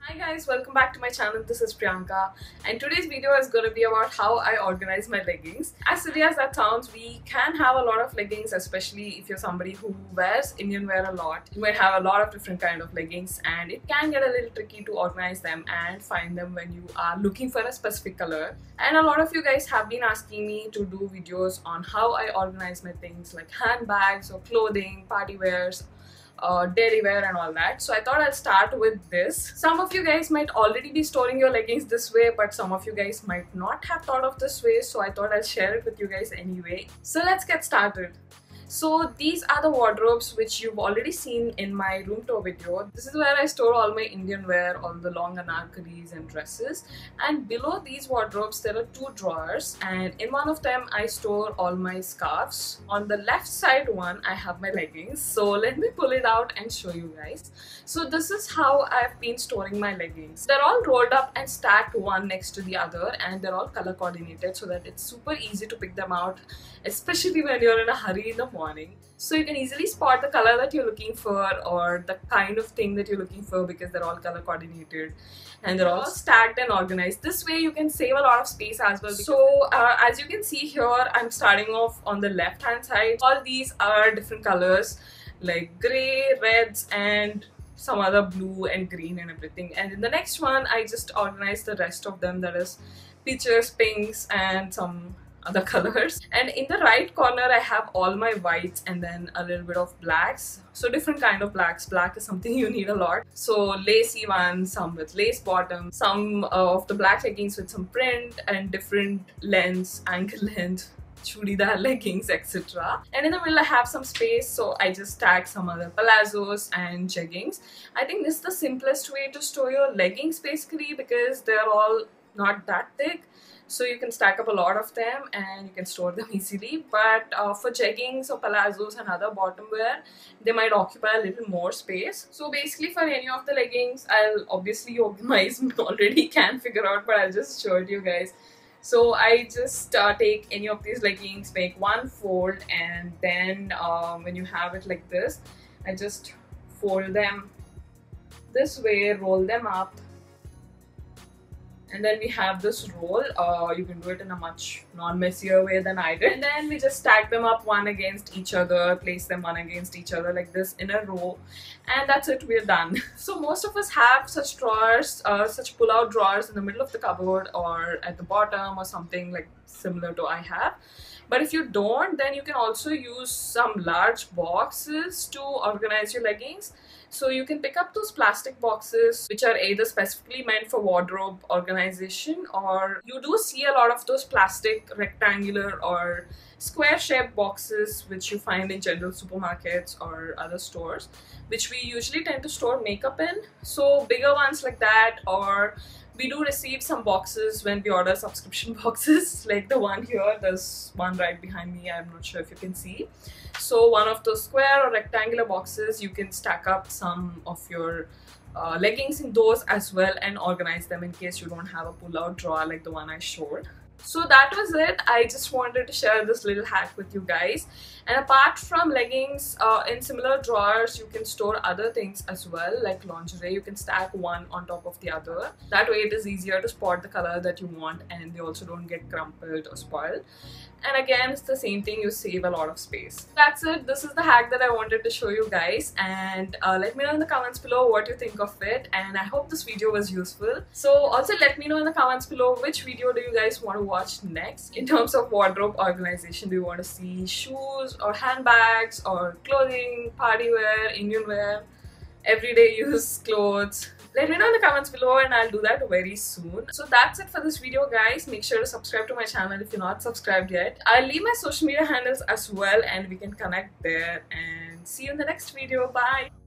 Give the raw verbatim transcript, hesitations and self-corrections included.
Hi guys, welcome back to my channel. This is Priyanka and today's video is going to be about how I organize my leggings. As silly as that sounds, we can have a lot of leggings, especially if you're somebody who wears Indian wear a lot. You might have a lot of different kind of leggings and it can get a little tricky to organize them and find them when you are looking for a specific color. And a lot of you guys have been asking me to do videos on how I organize my things like handbags or clothing, party wears, Uh, daily wear and all that. So I thought I'll start with this. Some of you guys might already be storing your leggings this way, but some of you guys might not have thought of this way, so I thought I'll share it with you guys anyway. So let's get started. So these are the wardrobes which you've already seen in my room tour video. This is where I store all my Indian wear, all the long anarkalis and dresses. And below these wardrobes there are two drawers, and in one of them I store all my scarves. On the left side one I have my leggings. So let me pull it out and show you guys. So this is how I've been storing my leggings. They're all rolled up and stacked one next to the other, and they're all color coordinated so that it's super easy to pick them out, especially when you're in a hurry in the morning. So you can easily spot the color that you're looking for or the kind of thing that you're looking for because they're all color coordinated and they're all stacked and organized. This way you can save a lot of space as well. So uh, as you can see here, I'm starting off on the left hand side. All these are different colors like grey, reds and some other blue and green and everything. And in the next one I just organized the rest of them, that is peaches, pinks and some other colors. And in the right corner I have all my whites and then a little bit of blacks. So different kind of blacks. Black is something you need a lot. So lacy ones, some with lace bottom, some of the black leggings with some print and different lengths, ankle length, churidar leggings, et cetera. And in the middle I have some space, so I just tag some other palazzos and jeggings. I think this is the simplest way to store your leggings basically because they're all not that thick. So you can stack up a lot of them and you can store them easily. But uh, for jeggings or palazzos and other bottom wear, they might occupy a little more space. So basically for any of the leggings, I'll obviously organize, already can figure out, but I'll just show it you guys. So I just uh, take any of these leggings, make one fold, and then um, when you have it like this, I just fold them this way, roll them up. And then we have this roll. Uh, you can do it in a much non-messier way than I did. And then we just stack them up one against each other, place them one against each other like this in a row. And that's it, we're done. So most of us have such drawers, uh, such pull-out drawers in the middle of the cupboard or at the bottom or something like similar to I have. But if you don't, then you can also use some large boxes to organize your leggings. So you can pick up those plastic boxes which are either specifically meant for wardrobe organization, or you do see a lot of those plastic rectangular or square shaped boxes which you find in general supermarkets or other stores, which we usually tend to store makeup in. So bigger ones like that, or we do receive some boxes when we order subscription boxes like the one here. There's one right behind me, I'm not sure if you can see. So one of those square or rectangular boxes, you can stack up some of your uh, leggings in those as well and organize them in case you don't have a pull-out drawer like the one I showed. So that was it. I just wanted to share this little hack with you guys. And apart from leggings, uh, in similar drawers you can store other things as well, like lingerie. You can stack one on top of the other. That way it is easier to spot the color that you want and they also don't get crumpled or spoiled. And again, it's the same thing, you save a lot of space. That's it. This is the hack that I wanted to show you guys, and uh, let me know in the comments below what you think of it, and I hope this video was useful. So also let me know in the comments below which video do you guys want to watch next in terms of wardrobe organization. Do you want to see shoes or handbags or clothing, party wear, Indian wear, everyday use clothes? Let me know in the comments below and I'll do that very soon. So that's it for this video guys. Make sure to subscribe to my channel if you're not subscribed yet. I'll leave my social media handles as well and we can connect there, and see you in the next video. Bye!